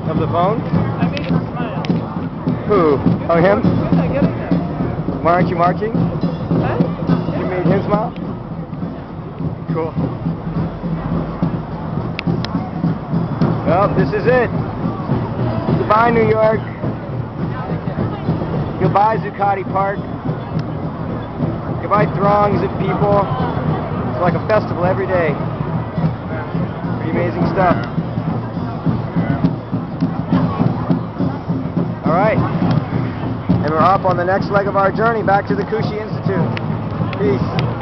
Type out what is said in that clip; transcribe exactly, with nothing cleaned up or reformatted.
Of the phone? I made him smile. Who? Oh, him? Good, I get it now. Why aren't you marching? Huh? You made him smile? Cool. Well, this is it. Goodbye, New York. Goodbye, Zuccotti Park. Goodbye, throngs of people. It's like a festival every day. Pretty amazing stuff. Alright. And we're off on the next leg of our journey back to the Kushi Institute. Peace.